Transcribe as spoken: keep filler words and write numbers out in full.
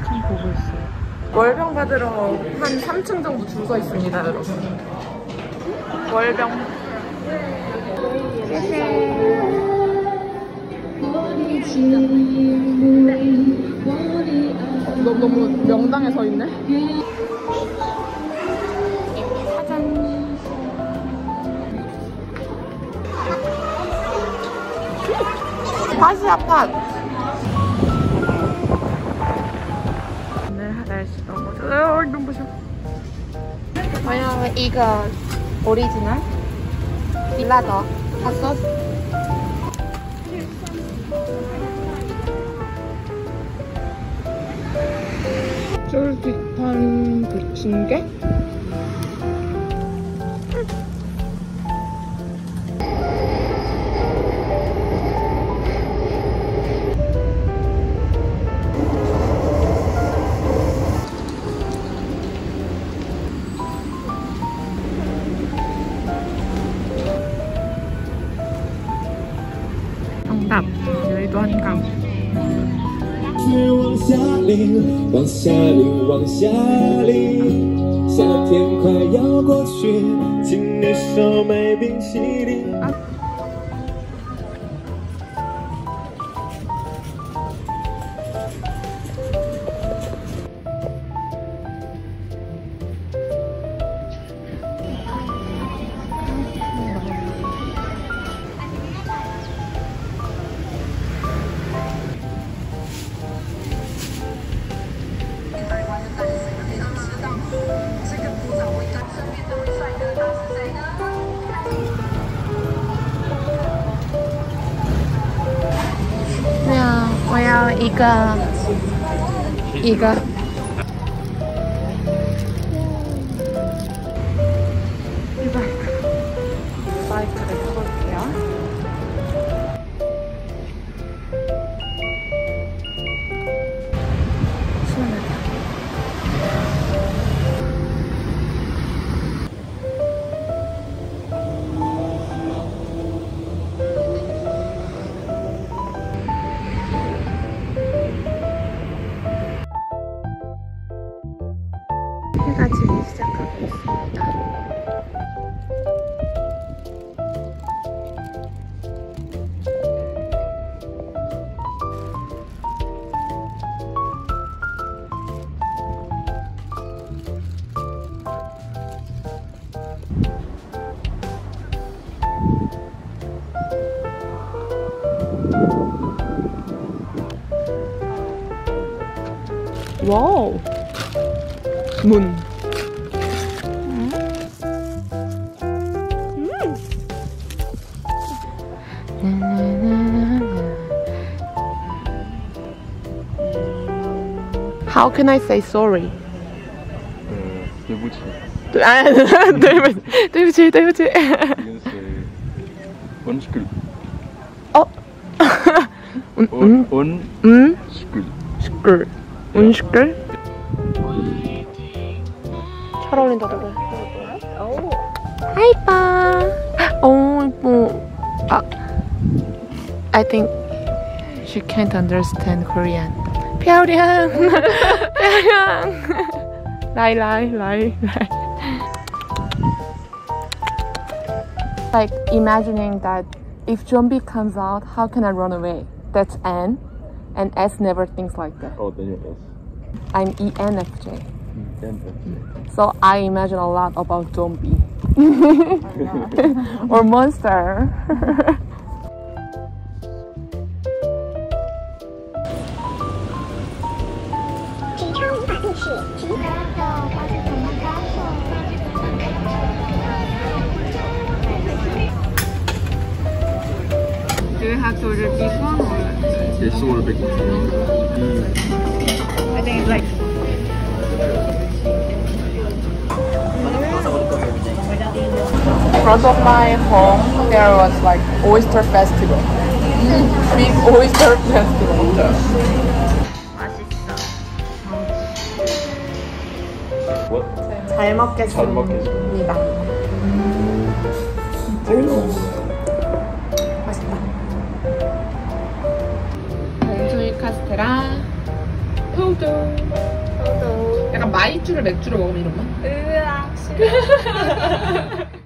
한참 보고 있어요. 월병 받으러 한 삼 층 정도 줄 서 있습니다, 여러분. 월병. 너무, 너무 명당에 서 있네? 짜잔. 팥이야, 팥. 오늘 날씨 너무 좋아요. 눈부셔. 뭐야, 이거 오리지널? 빌라더 핫소스. 쫄깃한 부침개? 정답! 여의도 한강. 往下淋，往下淋，往下淋。夏天快要过去，请你少买冰淇淋。 我要一个一个 바이크를 타볼게요. 시원하다. 해가 지기 시작하고 있습니다. 와우! 문. 음. How can I say sorry? 对不起。 对，哎，对不起，对不起，对不起。 unskyldig. 어? 운, 운, 운, 운, skyldig. skyldig. unskyldig. 잘 어울린다, 노래. 하이빠. 어, 이뻐. 아, I think she can't understand Korean. 漂亮,漂亮. 来来来来. Like imagining that if zombie comes out, how can I run away? That's N, and S never thinks like that. Oh, then you're S. I'm E N F J. E N F J. So I imagine a lot about zombie or monster. Do you have to order big one or? Yes, order big one. I think it's like. In front of my home, there was like oyster festival. Big oyster festival. What? 잘 먹겠습니다. 잘 먹겠습니다. 맛있다. 단수이 카스테라 포도. 포도. 약간 마이쮸를 맥주로 먹으면 이런 맛? 으악, 싫어.